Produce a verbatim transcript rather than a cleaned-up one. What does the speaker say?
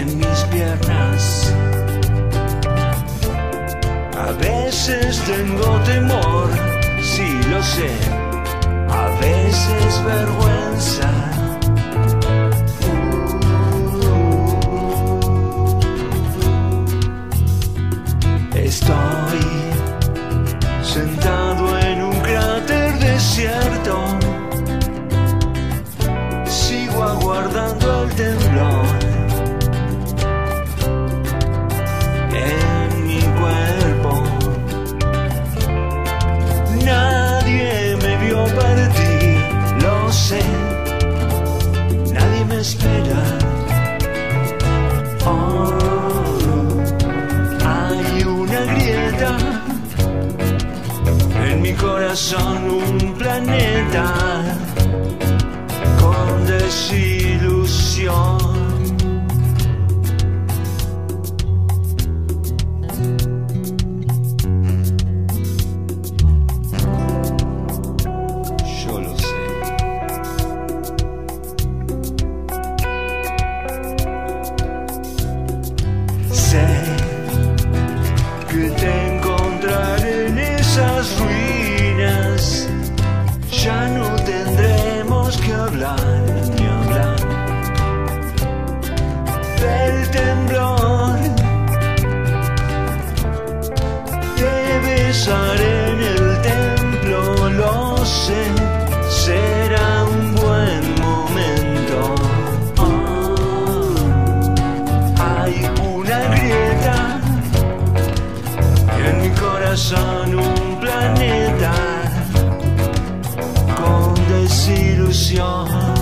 en mis piernas. A veces tengo temor, sí lo sé, a veces vergüenza. Estoy sentado en un cráter desierto, sigo aguardando el temblor en mi cuerpo. Nadie me vio partir, lo sé, nadie me espera. Oh, en mi corazón un planeta con desilusión. Yo lo sé. Sé que te encontraré en esas ruinas. Ya no tendremos que hablar ni hablar del temblor. Te besaré en el templo, lo sé, será un buen momento. Oh, hay una grieta en mi corazón, un planeta con desilusión.